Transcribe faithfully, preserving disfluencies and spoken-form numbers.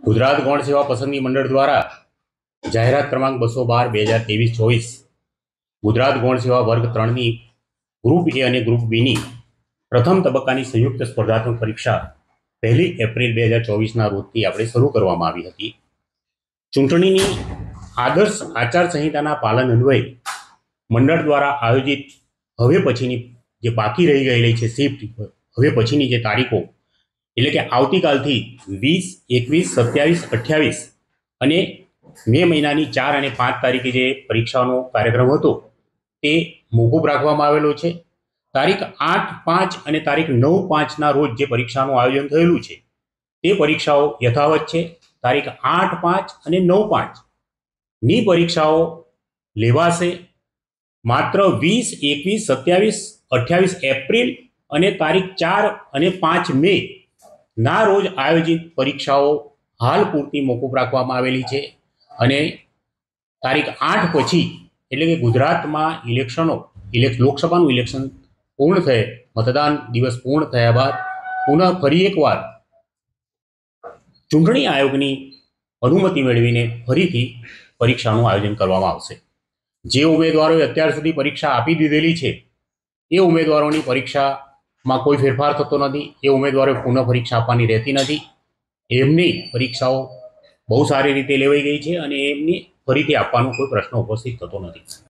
ગુજરાત ગૌણ સેવા પસંદગી મંડળ દ્વારા જાહેરાત ક્રમાંક બસો બાર બે હજાર ત્રેવીસ ચોવીસ ગુજરાત ગૌણ સેવા વર્ગ ત્રણની ગ્રુપ એ અને ગ્રુપ બીની પ્રથમ તબક્કાની સંયુક્ત સ્પર્ધાત્મક પરીક્ષા પહેલી એપ્રિલ બે હજાર ચોવીસના રોજથી આપણે શરૂ કરવામાં આવી હતી. ચૂંટણીની આદર્શ આચારસંહિતાના પાલન અન્વયે મંડળ દ્વારા આયોજિત હવે પછીની જે બાકી રહી ગયેલી છે શિફ્ટ હવે પછીની જે તારીખો એટલે કે આવતીકાલથી વીસ એકવીસ સત્યાવીસ અઠ્યાવીસ અને મે મહિનાની ચાર અને પાંચ તારીખે જે પરીક્ષાનો કાર્યક્રમ હતો તે મોકૂફ રાખવામાં આવેલો છે. તારીખ આઠ પાંચ અને તારીખ નવ પાંચના રોજ જે પરીક્ષાનું આયોજન થયેલું છે તે પરીક્ષાઓ યથાવત છે. તારીખ આઠ પાંચ અને નવ પાંચની પરીક્ષાઓ લેવાશે. માત્ર વીસ એકવીસ સત્યાવીસ અઠ્યાવીસ એપ્રિલ અને તારીખ ચાર અને પાંચ મે ના રોજ આયોજિત પરીક્ષાઓ હાલ પૂરતી મોકૂફ રાખવામાં આવેલી છે અને તારીખ આઠ પછી એટલે કે ગુજરાતમાં ઇલેક્શનો ઇલેક્શન લોકસભાનું ઇલેક્શન પૂર્ણ થયે મતદાન દિવસ પૂર્ણ થયા બાદ પુનઃ ફરી એકવાર ચૂંટણી આયોગની અનુમતિ મેળવીને ફરીથી પરીક્ષાનું આયોજન કરવામાં આવશે. જે ઉમેદવારોએ અત્યાર સુધી પરીક્ષા આપી દીધેલી છે એ ઉમેદવારોની પરીક્ષામાં કોઈ ફેરફાર થતો નથી. એ ઉમેદવારોએ પુનઃ પરીક્ષા આપવાની રહેતી નથી. એમની પરીક્ષાઓ બહુ સારી રીતે લેવાઈ ગઈ છે અને એમની ફરીથી આપવાનો કોઈ પ્રશ્ન ઉપસ્થિત થતો નથી.